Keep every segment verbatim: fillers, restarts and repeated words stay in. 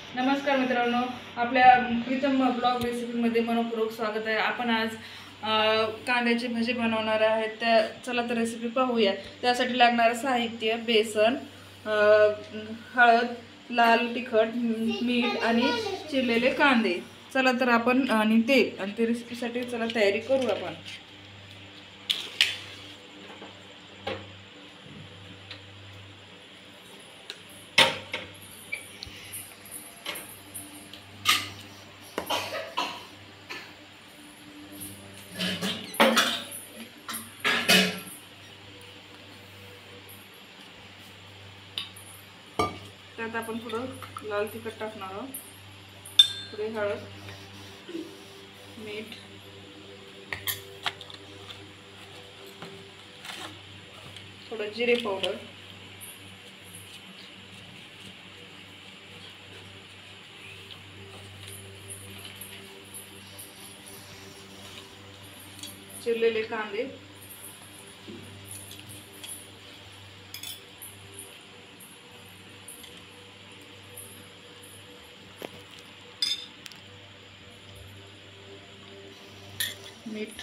नमस्कार मित्रांनो, आपल्या प्रीतम ब्लॉग रेसिपीमध्ये मनपूर्वक स्वागत आहे। आपण आज कांद्याची भजी बनवणार आहेत। त्या चला तर रेसिपी पाहूया। त्यासाठी लागणारे साहित्य बेसन, हळद, लाल तिखट, मीठ आणि चिरलेले कांदे। चला तर आपण आणि तेल आणि ते रेसिपीसाठी चला तयारी करू आपण। त्यात आपण थोडं लाल तिखट टाकणार आहोत, थोडी हळद, मीठ, थोडं जिरे पावडर, चिरलेले कांदे, मीठ।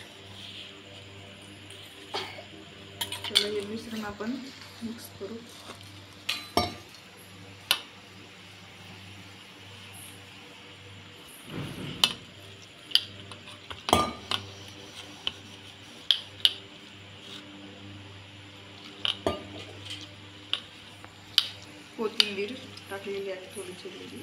चला हे मिश्रण आपण मिक्स करू। कोथिंबीर टाकलेली आहे थोडी चिरलेली।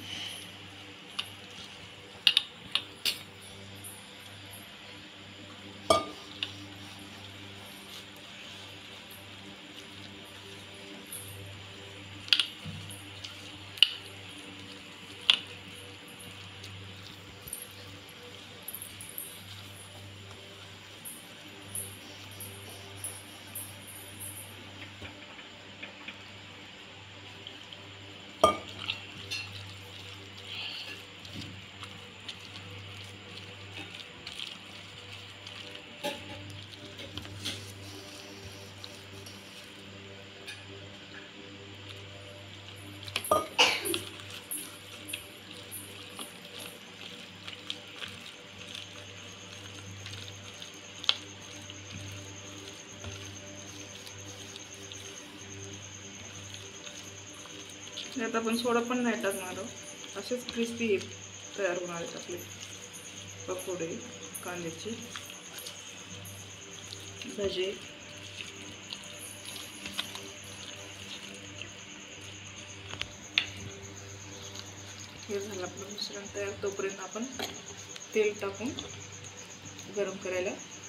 यात आपण सोडा पण नाही टाकणार आहोत, असेच क्रिस्पी तयार होणार आहेत आपले पकोडे, कांद्याची भजी। हे झालं आपलं मिश्रण तयार। तोपर्यंत आपण तेल टाकून गरम करायला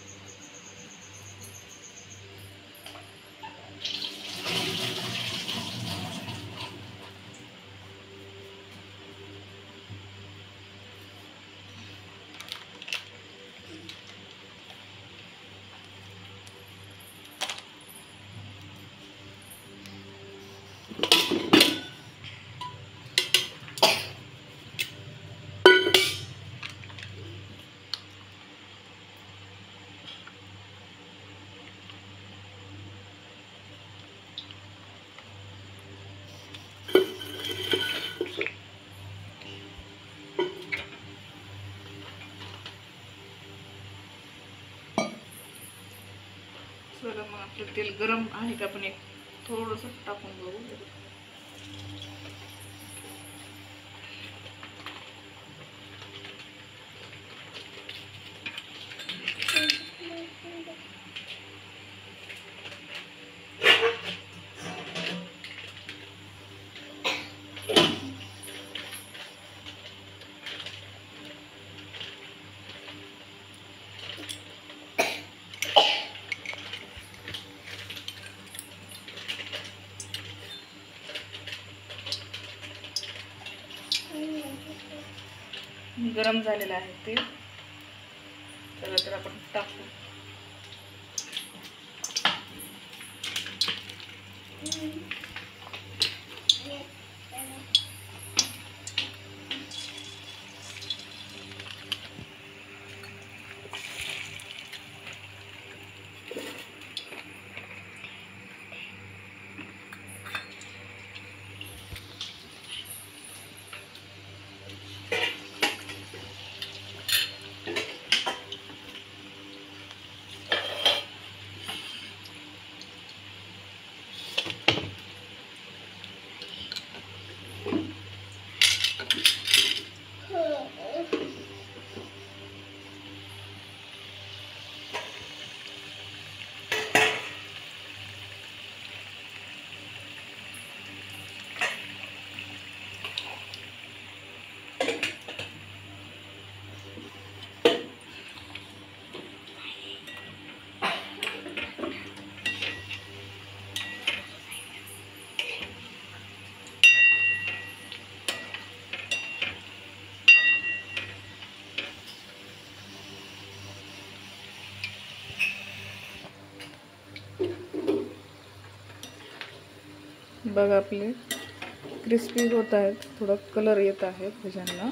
चला मग आपलं तेल गरम आहे का आपण एक थोडंसं टाकून बघू। गरम झालेलं आहे ते, चला तर आपण टाकू। बघा आपले क्रिस्पी होत आहेत, थोडा कलर येत आहे भज्यांना.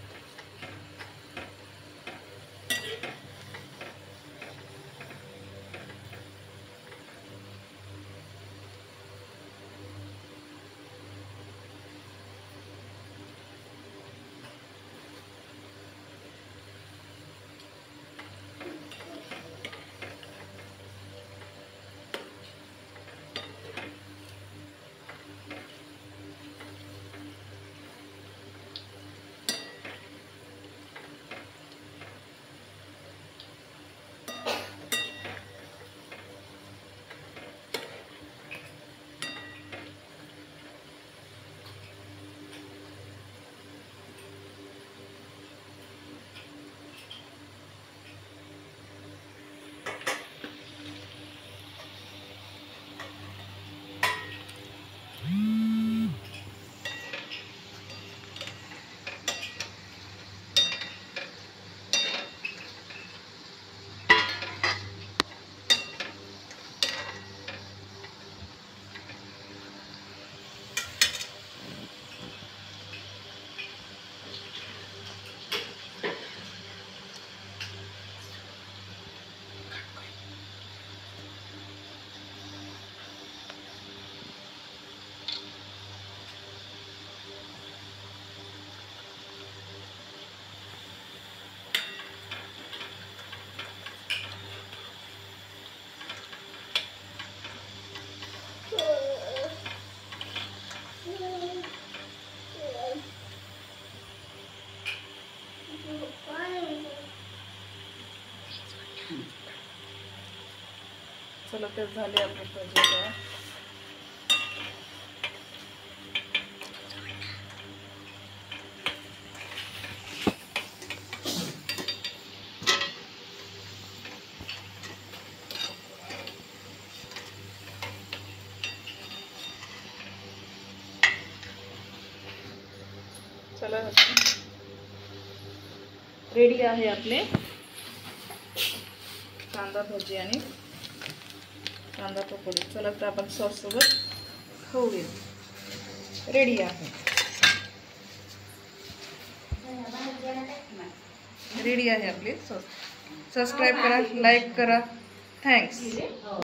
चला ते झाले आपले भजी तयार. चला रेडी आहे आपले कांदा भजी आणि कांदा पकोडी. चला तर आपण सॉस सोबत खाऊया. रेडी आहे, रेडी आहे आपली सॉस. सबस्क्राईब करा, लाईक करा. थँक्स.